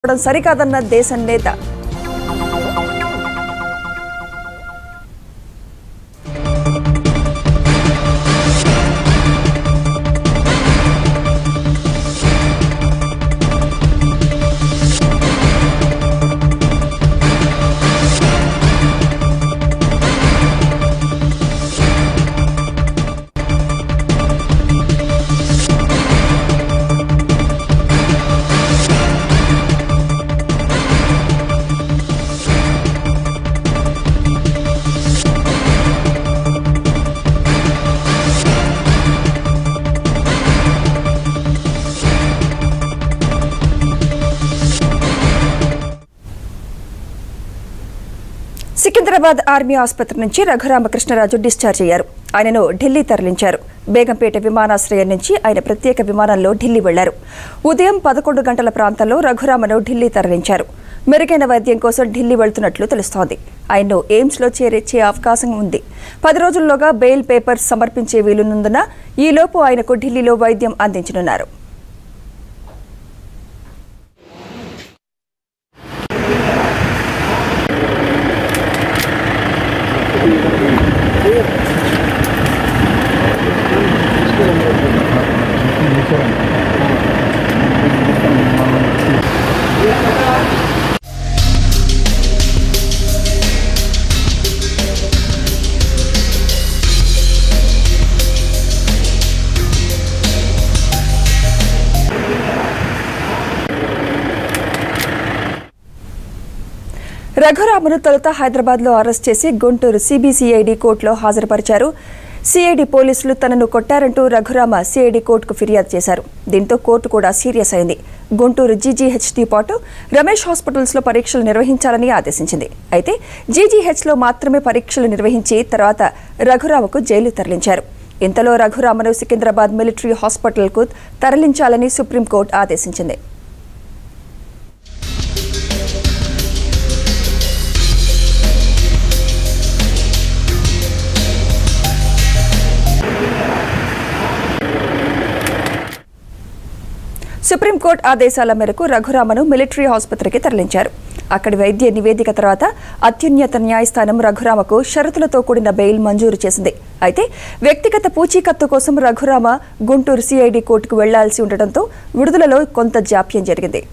సరికాదన్న దేశం నేత సికింద్రాబాద్ ఆర్మీ ఆసుపత్రి నుంచి రఘు రామ కృష్ణ రాజు డిశ్చార్జ్ అయ్యారు. ఆయనను ఢిల్లీ తరలించారు. బేగంపేట విమానాశ్రయం నుంచి ఆయన ప్రత్యేక విమానంలో ఢిల్లీ వెళ్లారు. ఉదయం 11 గంటల ప్రాంతంలో రఘురామను ఢిల్లీ తరలించారు. మెరుగైన వైద్యం కోసం ఢిల్లీ వెళ్తున్నట్లు తెలుస్తోంది. ఆయన్ను ఎయిమ్స్ లో చేర్చే అవకాశం ఉంది. 10 రోజుల్లోగా బెయిల్ పేపర్స్ సమర్పించే వీలున్నందున ఈలోపు ఆయనకు ఢిల్లీలో వైద్యం అందించనున్నారు. రఘురామను తొలుత హైదరాబాద్ లో అరెస్ట్ చేసి గుంటూరు సిబిసిఐడి కోర్టులో హాజరుపరిచారు. సిఐడి పోలీసులు తనను కొట్టారంటూ రఘురామ సిఐడి కోర్టుకు ఫిర్యాదు చేశారు. దీంతో కోర్టు కూడా సీరియస్ అయింది. గుంటూరు జీజీహెచ్తో పాటు రమేష్ హాస్పిటల్స్ లో పరీక్షలు నిర్వహించాలని ఆదేశించింది. అయితే జీజీహెచ్ లో మాత్రమే పరీక్షలు నిర్వహించి తర్వాత రఘురామకు జైలు తరలించారు. ఇంతలో రఘురామను సికింద్రాబాద్ మిలిటరీ హాస్పిటల్ కు తరలించాలని సుప్రీంకోర్టు ఆదేశించింది. సుప్రీంకోర్టు ఆదేశాల మేరకు రఘురామను మిలిటరీ ఆసుపత్రికి తరలించారు. అక్కడి వైద్య నివేదిక తర్వాత అత్యున్నత న్యాయస్థానం రఘురామకు షరతులతో కూడిన బెయిల్ మంజూరు చేసింది. అయితే వ్యక్తిగత పూచీకత్తు కోసం రఘురామ గుంటూరు సిఐడి కోర్టుకు వెళ్లాల్సి ఉండటంతో విడుదలలో కొంత జాప్యం జరిగింది.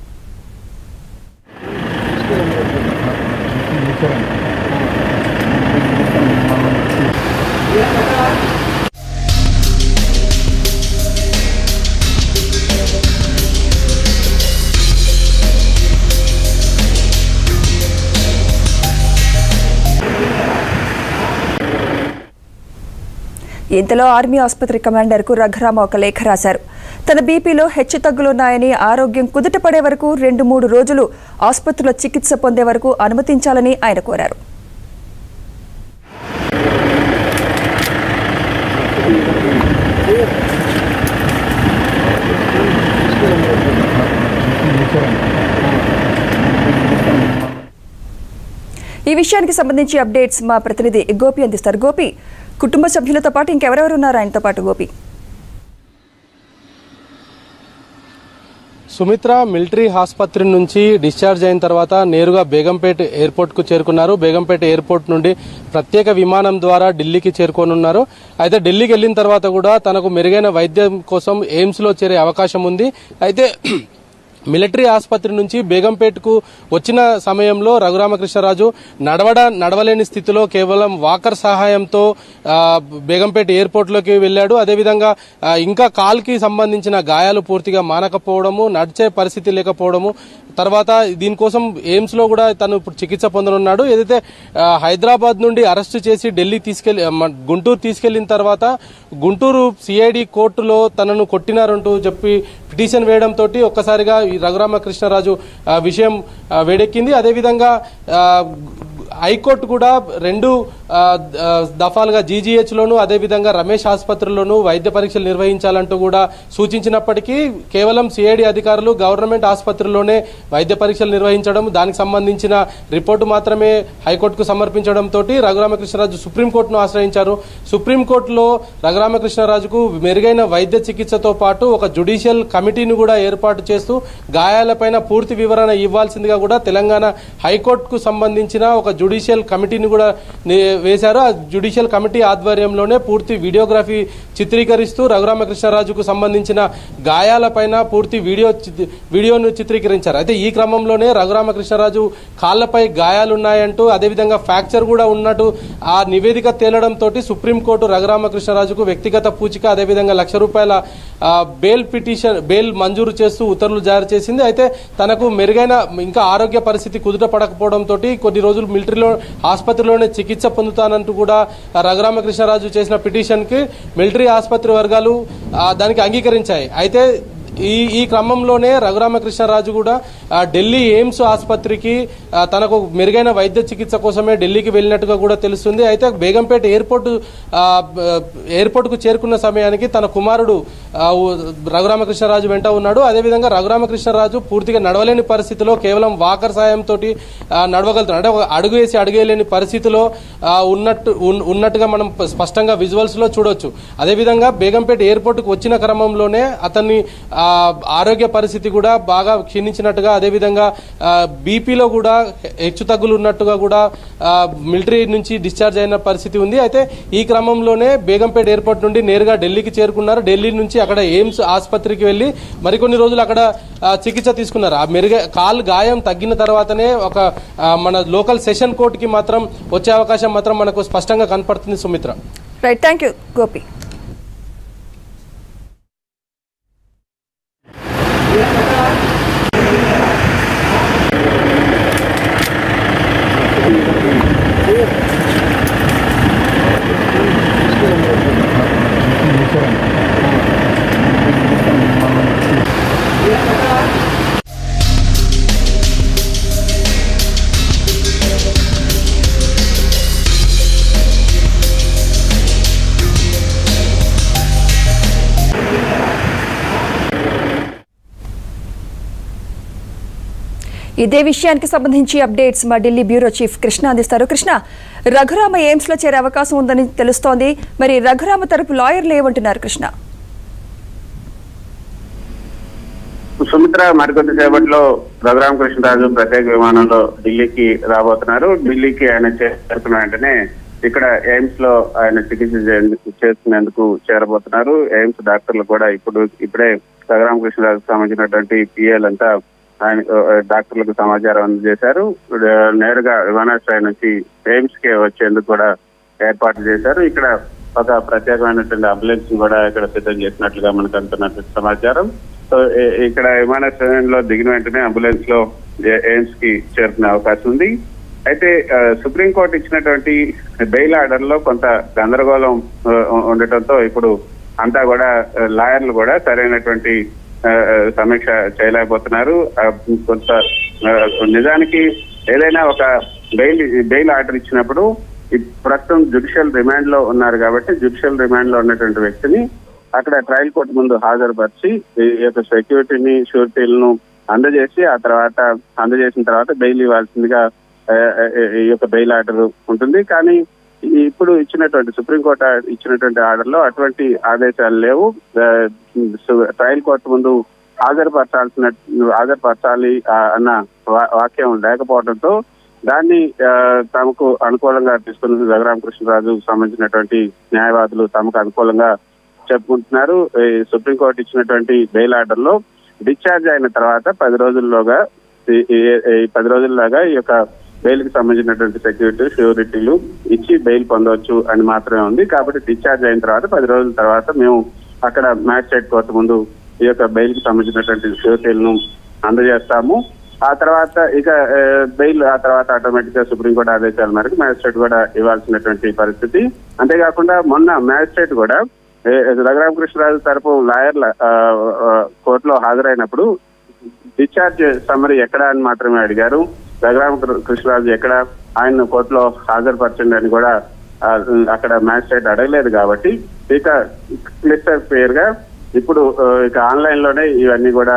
ఇంతలో ఆర్మీ ఆసుపత్రి కమాండర్ కు రఘురామ ఒక లేఖ రాశారు. తన బీపీలో హెచ్చుతగ్గులున్నాయని, ఆరోగ్యం కుదుటపడే వరకు 2-3 రోజులు ఆసుపత్రిలో చికిత్స పొందే వరకు అనుమతించాలని ఆయన కోరారు. ఈ విషయానికి సంబంధించి అప్డేట్స్ మా ప్రతినిధి గోపి అందిస్తారు. గోపి, కుటుంబ సభ్యులతో పాటు ఇంకెవరెవరు ఉన్నారు ఆయనతో పాటు? గోపి, సుమిత్ర మిలిటరీ ఆసుపత్రి నుంచి డిశ్చార్జ్ అయిన తర్వాత నేరుగా బేగంపేట్ ఎయిర్పోర్ట్ కు చేరుకున్నారు. బేగంపేట్ ఎయిర్పోర్ట్ నుండి ప్రత్యేక విమానం ద్వారా ఢిల్లీకి చేరుకోనున్నారు. అయితే ఢిల్లీకి వెళ్లిన తర్వాత కూడా తనకు మెరుగైన వైద్యం కోసం ఎయిమ్స్ లో చేరే అవకాశం ఉంది. అయితే మిలిటరీ ఆసుపత్రి నుంచి బేగంపేట్ కు వచ్చిన సమయంలో రఘురామకృష్ణరాజు నడవలేని స్థితిలో కేవలం వాకర్ సహాయంతో బేగంపేట్ ఎయిర్పోర్ట్ లోకి వెళ్లాడు. అదేవిధంగా ఇంకా కాల్కి సంబంధించిన గాయాలు పూర్తిగా మానకపోవడము, నడిచే పరిస్థితి లేకపోవడము, తర్వాత దీనికోసం ఎయిమ్స్ లో కూడా తను ఇప్పుడు చికిత్స పొందనున్నాడు. ఏదైతే హైదరాబాద్ నుండి అరెస్టు చేసి గుంటూరు తీసుకెళ్లిన తర్వాత గుంటూరు సిఐడి కోర్టులో తనను కొట్టినారంటూ చెప్పి పిటిషన్ వేయడంతో ఒక్కసారిగా రఘురామ కృష్ణరాజు విషయం వేడెక్కింది. అదేవిధంగా హైకోర్టు కూడా 2 దఫాలుగా జీజీహెచ్లోను అదేవిధంగా రమేష్ ఆసుపత్రిలోనూ వైద్య పరీక్షలు నిర్వహించాలంటూ కూడా సూచించినప్పటికీ కేవలం సిఐడి అధికారులు గవర్నమెంట్ ఆసుపత్రిలోనే వైద్య పరీక్షలు నిర్వహించడం, దానికి సంబంధించిన రిపోర్టు మాత్రమే హైకోర్టుకు సమర్పించడంతో రఘురామకృష్ణరాజు సుప్రీంకోర్టును ఆశ్రయించారు. సుప్రీంకోర్టులో రఘురామకృష్ణరాజుకు మెరుగైన వైద్య చికిత్సతో పాటు ఒక జ్యుడిషియల్ కమిటీని కూడా ఏర్పాటు చేస్తూ గాయాలపైన పూర్తి వివరణ ఇవ్వాల్సిందిగా కూడా తెలంగాణ హైకోర్టుకు సంబంధించిన ఒక జ్యుడిషియల్ కమిటీని కూడా వేశారు. ఆ జ్యుడిషియల్ కమిటీ ఆధ్వర్యంలోనే పూర్తి వీడియోగ్రఫీ చిత్రీకరిస్తూ రఘురామకృష్ణరాజుకు సంబంధించిన గాయాలపైన పూర్తి వీడియోను చిత్రీకరించారు. అయితే ఈ క్రమంలోనే రఘురామకృష్ణరాజు కాళ్లపై గాయాలున్నాయంటూ అదేవిధంగా ఫ్రాక్చర్ కూడా ఉన్నట్టు ఆ నివేదిక తేలడంతో సుప్రీంకోర్టు రఘురామకృష్ణరాజుకు వ్యక్తిగత పూచిక అదేవిధంగా ₹1,00,000 బెయిల్ మంజూరు చేస్తూ ఉత్తర్వులు జారీ చేసింది. అయితే తనకు మెరుగైన ఇంకా ఆరోగ్య పరిస్థితి కుదుట పడకపోవడంతో కొన్ని రోజులు మిలిటరీలో ఆసుపత్రిలోనే చికిత్స పొందుతానంటూ కూడా రఘురామకృష్ణరాజు చేసిన పిటిషన్కి మిలిటరీ ఆసుపత్రి వర్గాలు దానికి అంగీకరించాయి. అయితే ఈ క్రమంలోనే రఘురామకృష్ణరాజు కూడా ఢిల్లీ ఎయిమ్స్ ఆసుపత్రికి తనకు మెరుగైన వైద్య చికిత్స కోసమే ఢిల్లీకి వెళ్ళినట్టుగా కూడా తెలుస్తుంది. అయితే బేగంపేట ఎయిర్పోర్టుకు చేరుకున్న సమయానికి తన కుమారుడు రఘురామకృష్ణరాజు వెంట ఉన్నాడు. అదేవిధంగా రఘురామకృష్ణరాజు పూర్తిగా నడవలేని పరిస్థితిలో కేవలం వాకర్ సాయంతో నడవగలుగుతున్నాడు. అంటే అడుగు వేసి అడుగేయలేని పరిస్థితిలో ఉన్నట్టుగా మనం స్పష్టంగా విజువల్స్ లో చూడొచ్చు. అదేవిధంగా బేగంపేట ఎయిర్పోర్టుకు వచ్చిన క్రమంలోనే అతన్ని ఆరోగ్య పరిస్థితి కూడా బాగా క్షీణించినట్టుగా అదేవిధంగా బీపీలో కూడా హెచ్చు తగ్గులు ఉన్నట్టుగా కూడా మిలిటరీ నుంచి డిశ్చార్జ్ అయిన పరిస్థితి ఉంది. అయితే ఈ క్రమంలోనే బేగంపేట ఎయిర్పోర్ట్ నుండి నేరుగా ఢిల్లీకి చేరుకున్నారు. ఢిల్లీ నుంచి అక్కడ ఎయిమ్స్ ఆసుపత్రికి వెళ్లి మరికొన్ని రోజులు అక్కడ చికిత్స తీసుకున్నారు. ఆ కాలు గాయం తగ్గిన తర్వాతనే ఒక మన లోకల్ సెషన్ కోర్టుకి మాత్రం వచ్చే అవకాశం మాత్రం మనకు స్పష్టంగా కనపడుతుంది. Sumitra, right, thank you Gopi. ఇదే విషయానికి సంబంధించి అప్డేట్స్ మా ఢిల్లీ బ్యూరో చీఫ్ కృష్ణ అందిస్తారు. కృష్ణ, రఘురామ ఎయిమ్స్ లో చేరే అవకాశం ఉందని తెలుస్తోంది. మరి రఘురామ తరపు లాయర్లు ఏమంటున్నారు? కృష్ణ, సుమిత్ర, మరికొద్ది సేపట్లో రఘురామకృష్ణరాజు ప్రత్యేక విమానంలో ఢిల్లీకి రాబోతున్నారు. ఢిల్లీకి ఆయన చేరుకున్న వెంటనే ఇక్కడ ఎయిమ్స్ లో ఆయన చికిత్స చేసుకునేందుకు చేరబోతున్నారు. ఎయిమ్స్ డాక్టర్లు కూడా ఇప్పుడే రఘురామకృష్ణరాజుకు సంబంధించినటువంటి పిఏలంతా ఆయన డాక్టర్లకు సమాచారం అందజేశారు. నేరుగా విమానాశ్రయం నుంచి ఎయిమ్స్ కే వచ్చేందుకు కూడా ఏర్పాట్లు చేశారు. ఇక్కడ ఒక ప్రత్యేకమైనటువంటి అంబులెన్స్ కూడా ఇక్కడ సిద్ధం చేసినట్లుగా మనకు అందుతున్నటువంటి సమాచారం. సో ఇక్కడ విమానాశ్రయంలో దిగిన వెంటనే అంబులెన్స్ లో ఎయిమ్స్ కి చేరుకునే అవకాశం ఉంది. అయితే సుప్రీంకోర్టు ఇచ్చినటువంటి బెయిల్ ఆర్డర్ లో కొంత గందరగోళం ఉండటంతో ఇప్పుడు అంతా కూడా లాయర్లు కూడా సరైనటువంటి సమీక్ష చేయలేకపోతున్నారు. కొంత నిజానికి ఏదైనా ఒక బెయిల్ ఆర్డర్ ఇచ్చినప్పుడు ప్రస్తుతం జ్యుడిషియల్ రిమాండ్ లో ఉన్నారు కాబట్టి జ్యుడిషియల్ రిమాండ్ లో ఉన్నటువంటి వ్యక్తిని అక్కడ ట్రయల్ కోర్టు ముందు హాజరుపరిచి ఈ యొక్క సెక్యూరిటీని షూరిటీలను అందజేసిన తర్వాత బెయిల్ ఇవ్వాల్సిందిగా ఈ యొక్క బెయిల్ ఆర్డర్ ఉంటుంది. కానీ ఇప్పుడు సుప్రీంకోర్టు ఇచ్చినటువంటి ఆర్డర్ లో అటువంటి ఆదేశాలు లేవు. ట్రయల్ కోర్టు ముందు హాజరుపరచాలి అన్న వాక్యం లేకపోవడంతో దాన్ని తమకు అనుకూలంగా తీసుకున్న రఘురామకృష్ణరాజు సంబంధించినటువంటి న్యాయవాదులు తమకు అనుకూలంగా చెప్పుకుంటున్నారు. సుప్రీంకోర్టు ఇచ్చినటువంటి బెయిల్ ఆర్డర్ లో డిశ్చార్జ్ అయిన తర్వాత 10 రోజుల్లోగా ఈ యొక్క బెయిల్ కి సంబంధించినటువంటి షూరిటీలు ఇచ్చి బెయిల్ పొందవచ్చు అని మాత్రమే ఉంది. కాబట్టి డిశ్చార్జ్ అయిన తర్వాత 10 రోజుల తర్వాత మేము అక్కడ మ్యాజిస్ట్రేట్ కోర్టు ముందు ఈ యొక్క బెయిల్ కి సంబంధించినటువంటి షూరిటీలను అందజేస్తాము. ఆ తర్వాత బెయిల్ ఆటోమేటిక్ గా సుప్రీంకోర్టు ఆదేశాల మేరకు మ్యాజిస్ట్రేట్ కూడా ఇవ్వాల్సినటువంటి పరిస్థితి. అంతేకాకుండా మొన్న మ్యాజిస్ట్రేట్ కూడా రఘురామకృష్ణరాజు తరపు లాయర్ల కోర్టులో హాజరైనప్పుడు డిశ్చార్జ్ సమ్మరీ ఎక్కడ అని మాత్రమే అడిగారు. రఘురామ కృష్ణరాజు ఎక్కడ ఆయన కోర్టులో హాజరుపరచండి అని కూడా అక్కడ మ్యాజిస్ట్రేట్ అడగలేదు కాబట్టి ఇక క్లిస్టర్ క్లియర్ గా ఇప్పుడు ఇక ఆన్లైన్ లోనే ఇవన్నీ కూడా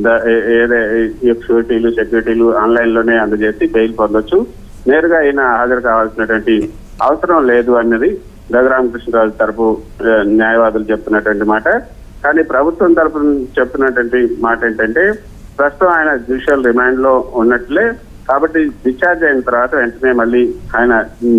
సెక్యూరిటీలు ఆన్లైన్ లోనే అందజేసి బెయిల్ పొందొచ్చు. నేరుగా అయినా హాజరు కావాల్సినటువంటి అవసరం లేదు అన్నది రఘురామ కృష్ణరాజు తరపు న్యాయవాదులు చెప్తున్నటువంటి మాట. కానీ ప్రభుత్వం తరపు చెప్తున్నటువంటి మాట ఏంటంటే ప్రస్తుతం ఆయన జ్యుడిషియల్ రిమాండ్ లో ఉన్నట్లే, కాబట్టి డిశ్చార్జ్ అయిన తర్వాత వెంటనే మళ్ళీ ఆయన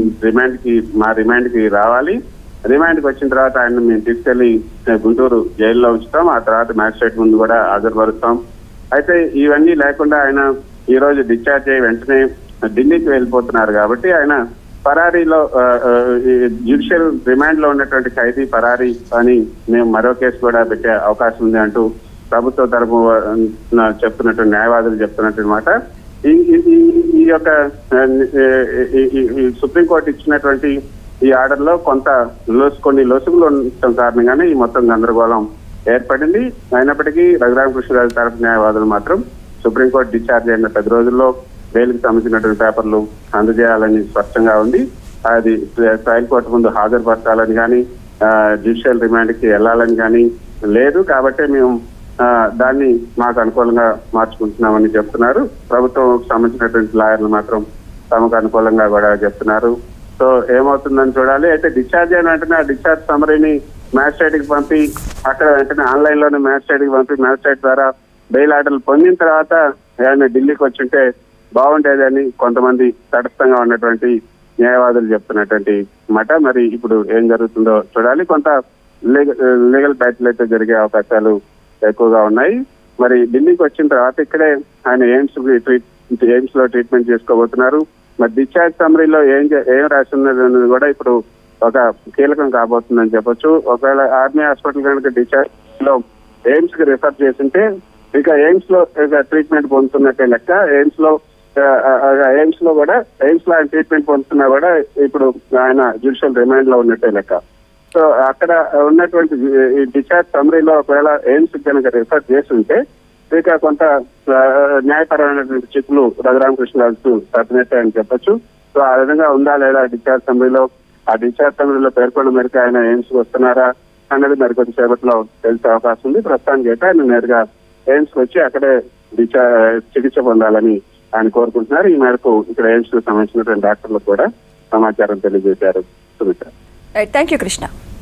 రిమాండ్ కి రావాలి. రిమాండ్ కి వచ్చిన తర్వాత ఆయన మేము తీసుకెళ్లి గుంటూరు జైల్లో ఉంచుతాం. ఆ తర్వాత మ్యాజిస్ట్రేట్ ముందు కూడా హాజరుపరుస్తాం. అయితే ఇవన్నీ లేకుండా ఆయన ఈ రోజు డిశ్చార్జ్ అయ్యి వెంటనే ఢిల్లీకి వెళ్ళిపోతున్నారు కాబట్టి ఆయన పరారీలో జ్యుడిషియల్ రిమాండ్ లో ఉన్నటువంటి ఖైదీ పరారీ అని మేము మరో కేసు కూడా పెట్టే అవకాశం ఉంది అంటూ ప్రభుత్వ తరపు చెప్తున్నటువంటి న్యాయవాదులు చెప్తున్నటువంటి మాట. ఈ యొక్క సుప్రీంకోర్టు ఇచ్చినటువంటి ఈ ఆర్డర్ లో కొన్ని లొసుగులు ఉండటం కారణంగానే ఈ మొత్తం గందరగోళం ఏర్పడింది. అయినప్పటికీ రఘురామ కృష్ణరాజు తరపు న్యాయవాదులు మాత్రం సుప్రీంకోర్టు డిశ్చార్జ్ అయిన 10 రోజుల్లో బెయిల్కి సంబంధించినటువంటి పేపర్లు అందజేయాలని స్పష్టంగా ఉంది. అది ట్రయల్ కోర్టు ముందు హాజరుపరచాలని కానీ జ్యుడిషియల్ రిమాండ్ కి వెళ్లాలని కానీ లేదు. కాబట్టి మేము దాన్ని మాకు అనుకూలంగా మార్చుకుంటున్నామని చెప్తున్నారు. ప్రభుత్వం సంబంధించినటువంటి లాయర్లు మాత్రం తమకు అనుకూలంగా కూడా చెప్తున్నారు. సో ఏమవుతుందని చూడాలి. అయితే డిశ్చార్జ్ అయిన వెంటనే ఆ డిశ్చార్జ్ సమరీని మ్యాజిస్ట్రేట్ కి పంపి అక్కడ వెంటనే ఆన్లైన్ లోనే మ్యాజిస్ట్రేట్ కి పంపి మ్యాజిస్ట్రేట్ ద్వారా బెయిల్ ఆర్డర్లు పొందిన తర్వాత ఏమైనా ఢిల్లీకి వచ్చుంటే బాగుండేదని కొంతమంది తటస్థంగా ఉన్నటువంటి న్యాయవాదులు చెప్తున్నటువంటి మాట. మరి ఇప్పుడు ఏం జరుగుతుందో చూడాలి. కొంత లీగల్ బ్యాటిల్ అయితే జరిగే అవకాశాలు ఎక్కువగా ఉన్నాయి. మరి ఢిల్లీకి వచ్చిన తర్వాత ఇక్కడే ఆయన ఎయిమ్స్ లో ట్రీట్మెంట్ చేసుకోబోతున్నారు. మరి డిశ్చార్జ్ సమరీలో ఏం రాసి ఉన్నది కూడా ఇప్పుడు ఒక కీలకం కాబోతుందని చెప్పొచ్చు. ఒకవేళ ఆర్మీ హాస్పిటల్ కనుక డిశ్చార్జ్ లో ఎయిమ్స్ కి రిఫర్ చేస్తుంటే ఇక ఎయిమ్స్ లో ట్రీట్మెంట్ పొందుతున్నట్టే లెక్క. ఎయిమ్స్ లో ఆయన ట్రీట్మెంట్ పొందుతున్నా కూడా ఇప్పుడు ఆయన జ్యుడిషియల్ రిమాండ్ లో ఉన్నట్టే లెక్క. సో అక్కడ ఉన్నటువంటి డిశ్చార్జ్ సమరీలో ఒకవేళ ఎయిమ్స్ కనుక రిఫర్ చేస్తుంటే ఇక కొంత న్యాయపరమైనటువంటి చిక్కులు రఘురామ కృష్ణరాజు తప్పినట్టే అని చెప్పొచ్చు. సో ఆ విధంగా ఉందా లేదా డిశ్చార్జ్ సమరీలో, ఆ డిశ్చార్జ్ సమరీలో పేర్కొన్న మేరకు ఆయన ఎయిమ్స్ వస్తున్నారా అన్నది మరికొద్ది సేపట్లో తెలిసే అవకాశం ఉంది. ప్రస్తుతానికి అయితే ఆయన నేరుగా ఎయిమ్స్ వచ్చి అక్కడే చికిత్స పొందాలని ఆయన కోరుకుంటున్నారు. ఈ మేరకు ఇక్కడ ఎయిమ్స్ కు సంబంధించినటువంటి డాక్టర్లకు కూడా సమాచారం తెలియజేశారు. సుమిత్ర. Thank you Krishna.